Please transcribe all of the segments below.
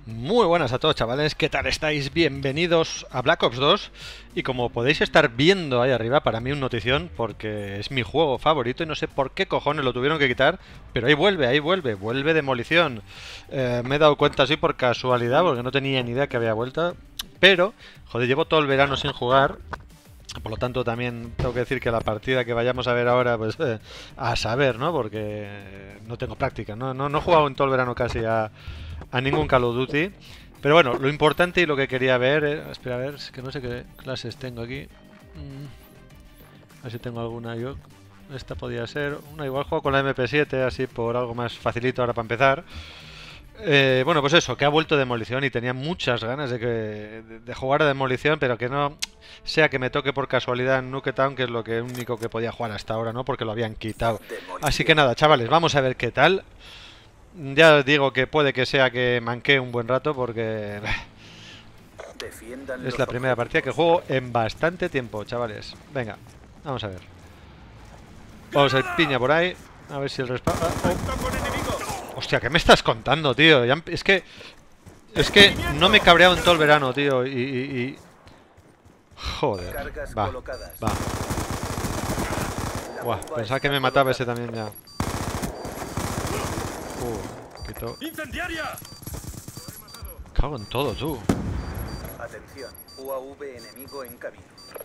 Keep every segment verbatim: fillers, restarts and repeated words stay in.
Muy buenas a todos, chavales, ¿qué tal estáis? Bienvenidos a Black Ops dos. Y como podéis estar viendo ahí arriba, para mí un notición, porque es mi juego favorito y no sé por qué cojones lo tuvieron que quitar, pero ahí vuelve, ahí vuelve, vuelve Demolición. Eh, me he dado cuenta así por casualidad, porque no tenía ni idea que había vuelto, pero, joder, llevo todo el verano sin jugar. Por lo tanto, también tengo que decir que la partida que vayamos a ver ahora, pues eh, a saber, ¿no? Porque no tengo práctica, ¿no? No, no he jugado en todo el verano casi a, a ningún Call of Duty. Pero bueno, lo importante y lo que quería ver... eh, espera, a ver, es que no sé qué clases tengo aquí. Mm, a ver si tengo alguna yo. Esta podría ser... Una igual juego con la M P siete, así por algo más facilito ahora para empezar. Eh, bueno, pues eso, que ha vuelto Demolición y tenía muchas ganas de, que, de, de jugar a Demolición, pero que no sea que me toque por casualidad en Nuketown, que es lo que único que podía jugar hasta ahora, ¿no? Porque lo habían quitado. Así que nada, chavales, vamos a ver qué tal. Ya os digo que puede que sea que manqué un buen rato, porque es la primera partida que juego en bastante tiempo, chavales. Venga, vamos a ver. Vamos a ir piña por ahí, a ver si el respawn... Oh. Hostia, ¿qué me estás contando, tío? Ya, es que... Es que no me he cabreado en todo el verano, tío, y... y, y... Joder, va, va. Buah, pensaba que me mataba ese también ya. Uh, quito. Cago en todo, tú. Atención, U A V enemigo en camino.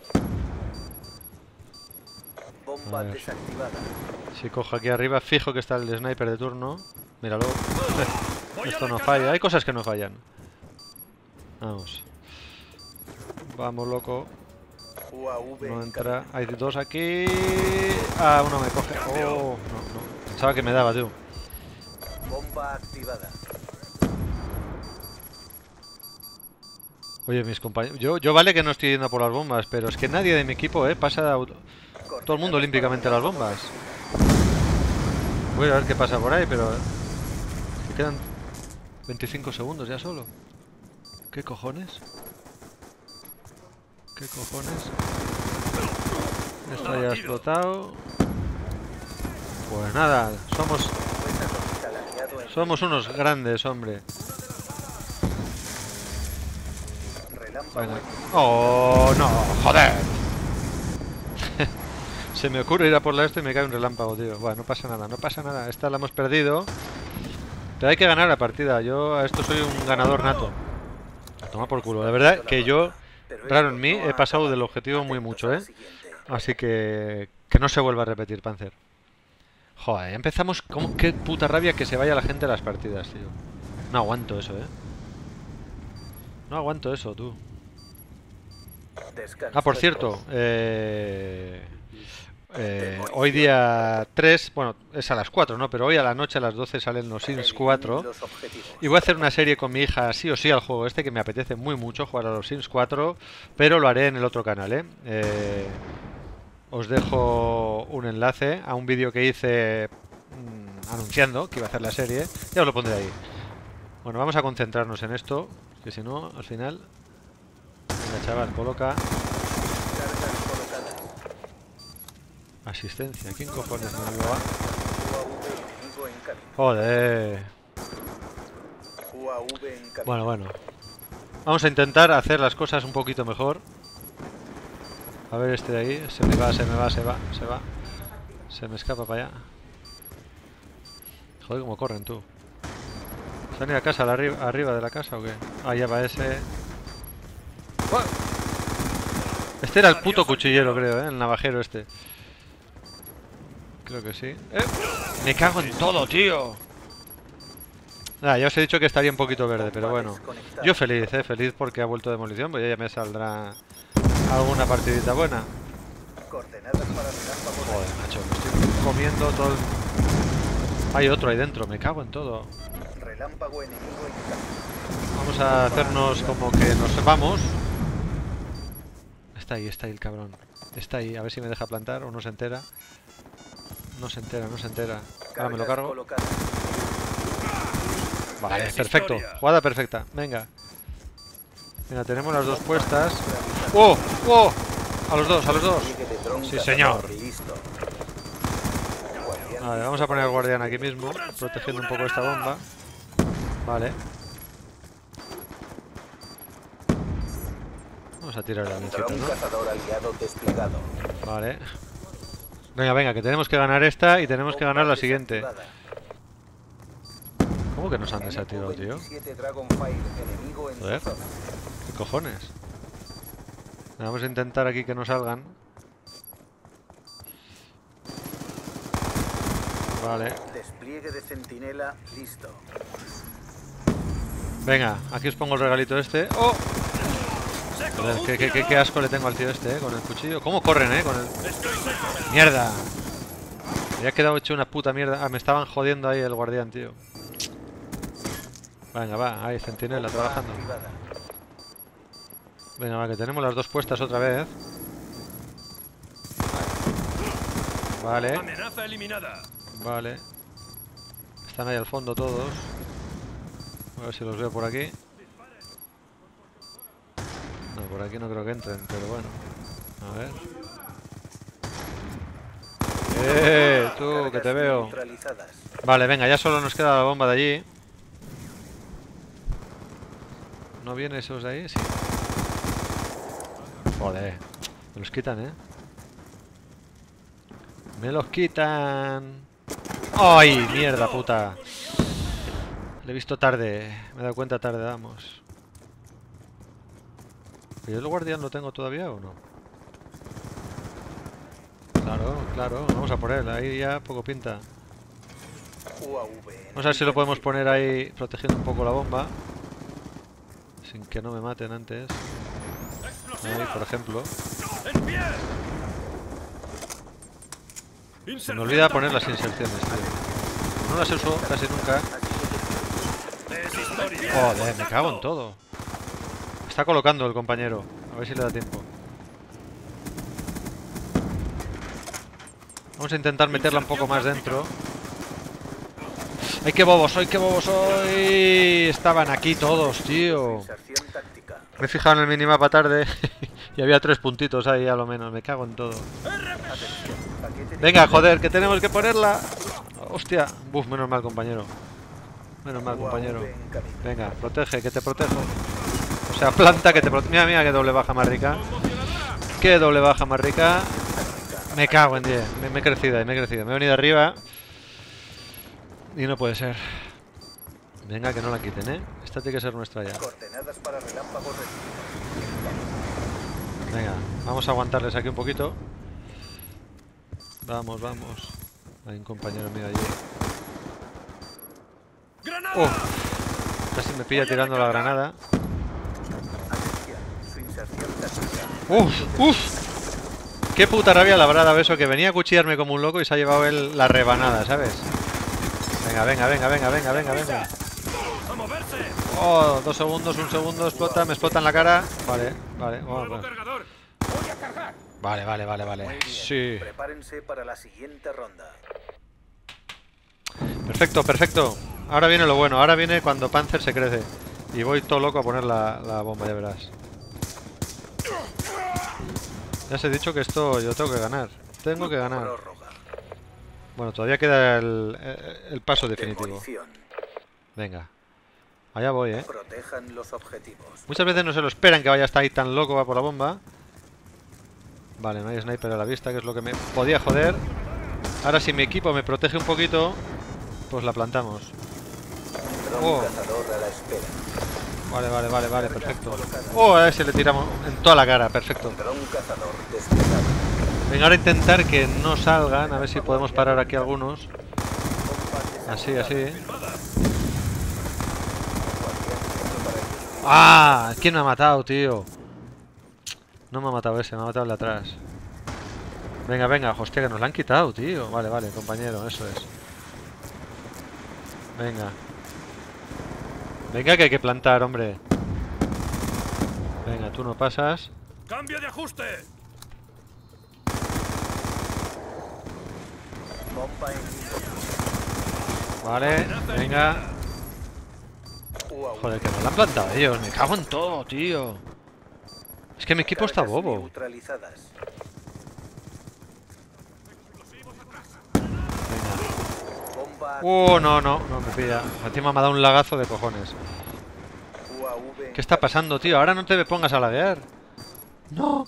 Bomba desactivada. Si cojo aquí arriba, fijo que está el sniper de turno. Míralo. Esto no falla, hay cosas que no fallan. Vamos. Vamos, loco. No entra. Hay dos aquí. Ah, uno me coge. Oh, no, no. Pensaba que me daba, tío. Bomba activada. Oye, mis compañeros. Yo, yo vale que no estoy yendo por las bombas, pero es que nadie de mi equipo, eh, pasa auto... todo el mundo olímpicamente a las bombas. Voy a ver qué pasa por ahí, pero... Me quedan veinticinco segundos ya solo. ¿Qué cojones? ¿Qué cojones? Esto ya ha explotado. Pues nada, somos... Somos unos grandes, hombre. Bueno. ¡Oh, no! ¡Joder! Se me ocurre ir a por la esto y me cae un relámpago, tío. Bueno, no pasa nada, no pasa nada. Esta la hemos perdido. Pero hay que ganar la partida. Yo a esto soy un ganador nato. A tomar por culo. De verdad que yo, raro en mí, he pasado del objetivo muy mucho, ¿eh? Así que... Que no se vuelva a repetir, Panzer. Joder, empezamos... ¿Cómo? Qué puta rabia que se vaya la gente a las partidas, tío. No aguanto eso, ¿eh? No aguanto eso, tú. Ah, por cierto, eh, eh, hoy día tres, bueno, es a las cuatro, ¿no? Pero hoy a la noche a las doce salen los Sims cuatro. Y voy a hacer una serie con mi hija, sí o sí, al juego este, que me apetece muy mucho jugar a los Sims cuatro. Pero lo haré en el otro canal, ¿eh? eh os dejo un enlace a un vídeo que hice mmm, anunciando que iba a hacer la serie. Ya os lo pondré ahí. Bueno, vamos a concentrarnos en esto, que si no, al final... Venga, chaval, coloca... Asistencia, ¿quién cojones me lo va? Joder. Bueno, bueno. Vamos a intentar hacer las cosas un poquito mejor. A ver este de ahí, se me va, se me va, se va, se va. Se me escapa para allá. Joder, cómo corren, tú. ¿Se han ido a casa, a arriba, arriba de la casa o qué? Ah, ya va ese... Este era el puto cuchillero, creo, ¿eh? El navajero este. Creo que sí. ¡Eh! ¡Me cago en todo, tío! Ah, ya os he dicho que estaría un poquito verde, pero bueno. Yo feliz, ¿eh? Feliz porque ha vuelto Demolición, pues ya me saldrá alguna partidita buena. Joder, macho, me estoy comiendo todo el... Hay otro ahí dentro, me cago en todo. Vamos a hacernos como que nos vamos. Está ahí, está ahí el cabrón. Está ahí, a ver si me deja plantar o no se entera. No se entera, no se entera. Ahora me lo cargo. Vale, perfecto. Jugada perfecta. Venga. Venga, tenemos las dos puestas. ¡Oh! ¡Oh! A los dos, a los dos. Sí, señor. Vale, vamos a poner al guardián aquí mismo, protegiendo un poco esta bomba. Vale. Vamos a tirar el avioncito, Dron ¿no? cazador aliado desplegado. Vale. Venga, venga, que tenemos que ganar esta y tenemos que ganar la siguiente. ¿Cómo que nos han desactivado, tío? Joder. ¿Qué cojones? Vamos a intentar aquí que no salgan. Vale. Despliegue de centinela listo. Venga, aquí os pongo el regalito este. ¡Oh! Joder, qué, qué, qué, qué asco le tengo al tío este, eh, con el cuchillo. ¿Cómo corren, eh? Con el... ¡Mierda! Me había quedado hecho una puta mierda. Ah, me estaban jodiendo ahí el guardián, tío. Venga, va, ahí, centinela, trabajando. Venga, va, que tenemos las dos puestas otra vez. Vale. Amenaza eliminada. Vale. Están ahí al fondo todos. A ver si los veo por aquí. No, por aquí no creo que entren, pero bueno. A ver. ¡Eh! Tú, que te veo. Vale, venga, ya solo nos queda la bomba de allí. ¿No vienen esos de ahí? Sí. Joder. Me los quitan, ¿eh? Me los quitan. ¡Ay, mierda, puta! Le he visto tarde. Me he dado cuenta tarde, vamos. ¿Y el guardián lo tengo todavía o no? Claro, claro. Vamos a por él. Ahí ya poco pinta. Vamos a ver si lo podemos poner ahí protegiendo un poco la bomba. Sin que no me maten antes. Ahí, por ejemplo. Se me olvida poner las inserciones, tío. No las uso casi nunca. Joder, me cago en todo. Está colocando el compañero. A ver si le da tiempo. Vamos a intentar meterla un poco más dentro. ¡Ay, qué bobo soy! ¡Qué bobo soy! Estaban aquí todos, tío. Me he fijado en el minimapa tarde y había tres puntitos ahí a lo menos. Me cago en todo. Venga, joder, que tenemos que ponerla. Hostia. Buf, menos mal, compañero. Menos mal, compañero. Venga, protege, que te protejo. O sea, planta que te protege. Mira, mira, qué doble baja más rica. Qué doble baja más rica. Me cago en diez. Me, me he crecido ahí, me he crecido. Me he venido arriba. Y no puede ser. Venga, que no la quiten, ¿eh? Esta tiene que ser nuestra ya. Venga, vamos a aguantarles aquí un poquito. Vamos, vamos. Hay un compañero mío allí. ¡Oh! Casi me pilla tirando la granada. ¡Uf! ¡Uf! ¡Qué puta rabia la brada eso! Que venía a cuchillarme como un loco y se ha llevado él la rebanada, ¿sabes? Venga, venga, venga, venga, venga, venga, venga. Oh, dos segundos, un segundo, explota, me explota en la cara. Vale, vale, vamos. Vale, vale, vale, vale. Sí. Prepárense para la siguiente ronda. Perfecto, perfecto. Ahora viene lo bueno, ahora viene cuando Panzer se crece. Y voy todo loco a poner la, la bomba, ya verás. Ya os he dicho que esto yo tengo que ganar. Tengo que ganar. Bueno, todavía queda el, el paso definitivo. Venga. Allá voy, eh. Protejan los objetivos. Muchas veces no se lo esperan que vaya hasta ahí tan loco, va por la bomba. Vale, no hay sniper a la vista, que es lo que me podía joder. Ahora si mi equipo me protege un poquito, pues la plantamos. Oh. Vale, vale, vale, vale, perfecto. Oh, a ese le tiramos en toda la cara, perfecto. Venga, ahora intentar que no salgan, a ver si podemos parar aquí algunos. Así, así. ¡Ah! ¿Quién me ha matado, tío? No me ha matado ese, me ha matado el de atrás. Venga, venga, hostia, que nos la han quitado, tío. Vale, vale, compañero, eso es. Venga. Venga, que hay que plantar, hombre. Venga, tú no pasas. ¡Cambio de ajuste! Vale, venga. Joder, que nos la han plantado ellos. Me cago en todo, tío. Es que mi equipo está bobo. Uh, no, no, no me pilla. Encima me ha dado un lagazo de cojones. ¿Qué está pasando, tío? Ahora no te pongas a laguear. ¡No!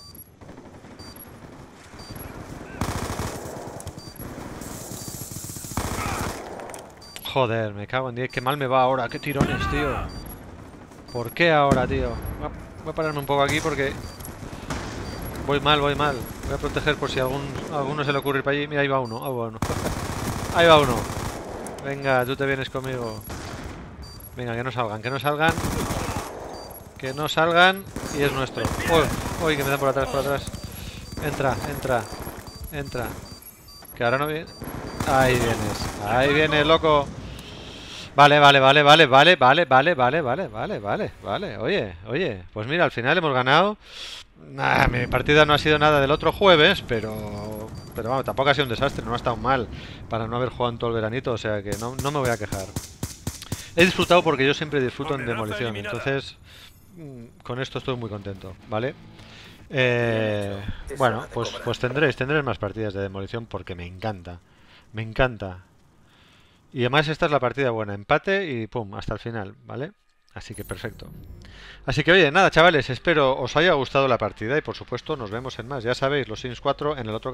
Joder, me cago en diez. Qué mal me va ahora. Qué tirones, tío. ¿Por qué ahora, tío? Voy a, voy a pararme un poco aquí porque... Voy mal, voy mal. Voy a proteger por si algún, a alguno se le ocurre ir para allí. Mira, ahí va uno. Ahí va uno. Ahí va uno. Venga, tú te vienes conmigo. Venga, que no salgan, que no salgan. Que no salgan. Y es nuestro. Uy, uy, que me dan por atrás, por atrás. Entra, entra. Entra. Que ahora no viene. Ahí vienes. Ahí viene, loco. Vale, vale, vale, vale, vale, vale, vale, vale, vale, vale, vale, vale. Oye, oye. Pues mira, al final hemos ganado. Nah, mi partida no ha sido nada del otro jueves, pero... Pero vamos, tampoco ha sido un desastre, no ha estado mal para no haber jugado en todo el veranito, o sea que no, no me voy a quejar. He disfrutado porque yo siempre disfruto en demolición, entonces con esto estoy muy contento, ¿vale? Eh, bueno, pues, pues tendréis, tendréis más partidas de demolición porque me encanta, me encanta. Y además esta es la partida buena, empate y pum, hasta el final, ¿vale? Así que perfecto. Así que oye, nada chavales, espero os haya gustado la partida y por supuesto nos vemos en más. Ya sabéis, los Sims cuatro en el otro